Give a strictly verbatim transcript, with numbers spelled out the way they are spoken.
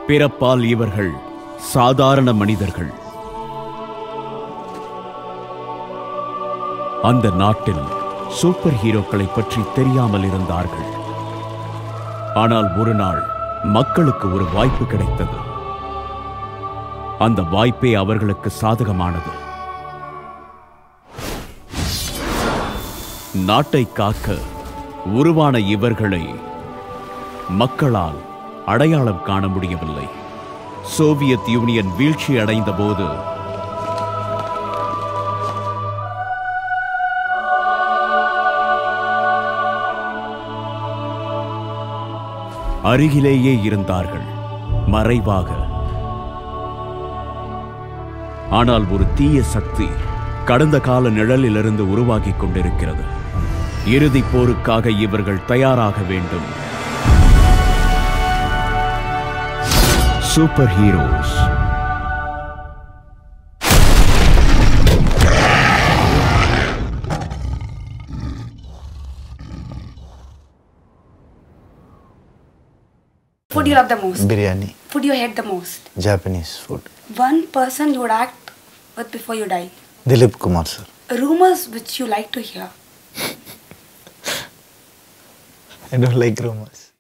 பிறப்பால் இவர்கள் சாதாரண மனிதர்கள். அந்த நாட்டில் சூப்பர் ஹீரோக்களை பற்றி தெரியாமல் இருந்தார்கள். ஆனால் ஒரு நாள் மக்களுக்கு ஒரு வாய்ப்பு கிடைத்தது. அந்த வாய்ப்பே அவர்களுக்கு சாதகமானது. நாட்டை காக்க உருவான இவர்களை மக்களால் அடையாளம் காண முடியவில்லை. சோவியத் யூனியன் வீழ்ச்சி அடைந்த போது அருகிலேயே இருந்தார்கள், மறைவாக. ஆனால் ஒரு தீய சக்தி கடந்த கால நிழலிலிருந்து உருவாகிக் கொண்டிருக்கிறது. இறுதிப் போருக்காக இவர்கள் தயாராக வேண்டும். Superheroes. Food you love the most? Biryani. Food you hate the most? Japanese food. One person you would act with before you die? Dilip Kumar sir. Rumors which you like to hear? I don't like rumors.